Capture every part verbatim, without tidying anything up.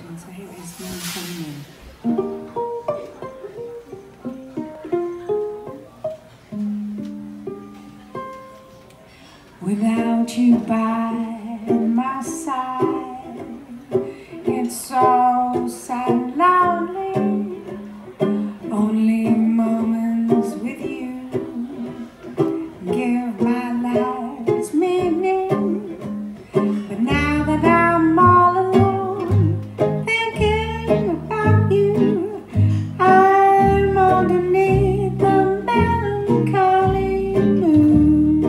version, so here is Melancholy Moon. Without you by my side, it's so sad and lonely. Only moments with you give my life its meaning. But now that I'm all alone, thinking about you, I'm underneath the melancholy moon.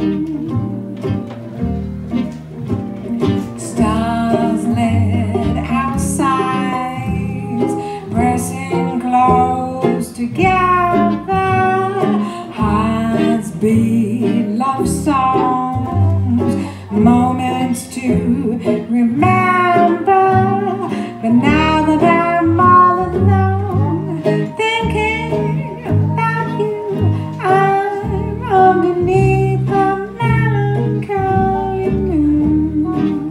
Stars lit outside, pressing close together, hearts beat love songs, moments to remember. But now that I'm all alone, thinking about you, I'm underneath the melancholy moon.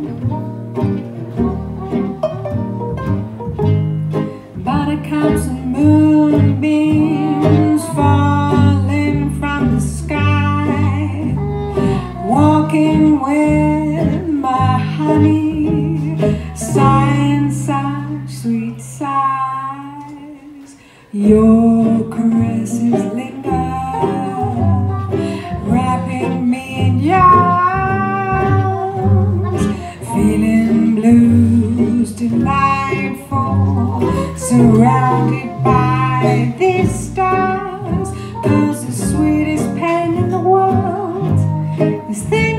Buttercups and moonbeams falling from the sky, walking with my honey, sighing such sweet sighs. Your caresses linger, wrapping me in your arms, feeling blues delightful, surrounded by these stars. 'Cause the sweetest pain in the world is thinking